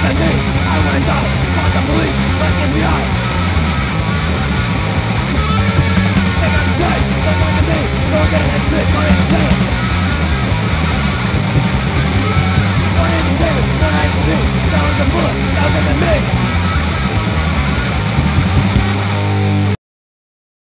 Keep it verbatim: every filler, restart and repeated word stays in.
at me, I went up, fuck the police, fuck F B I. Take out the place, don't fuck with me, don't get it, spit, don't insane. One Andy Davis, one I C D, that was a bullet, that was at me.